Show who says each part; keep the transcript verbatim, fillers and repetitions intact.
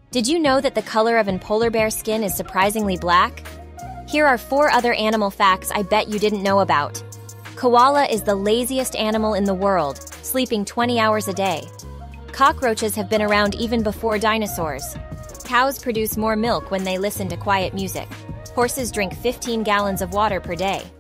Speaker 1: Did you know that the color of an polar bear skin is surprisingly black? Here are four other animal facts I bet you didn't know about. Koala is the laziest animal in the world, sleeping twenty hours a day. Cockroaches have been around even before dinosaurs. Cows produce more milk when they listen to quiet music. Horses drink fifteen gallons of water per day.